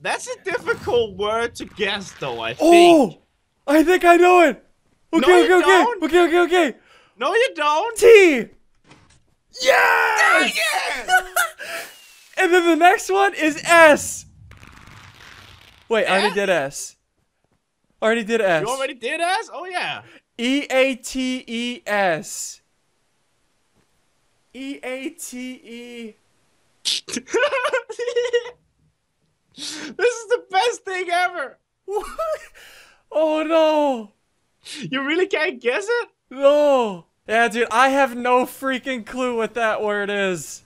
That's a difficult word to guess, though, I think. Oh! I think I know it! Okay, No, okay, you okay! don't. Okay, okay, okay! No, you don't. T! Dang Yes! it! And then the next one is S! Wait, I already S? did S. Already did S. You already did S? Oh, yeah. E-A-T-E-S. E-A-T-E. This is the best thing ever. Oh no! You really can't guess it? No! Yeah, dude, I have no freaking clue what that word is.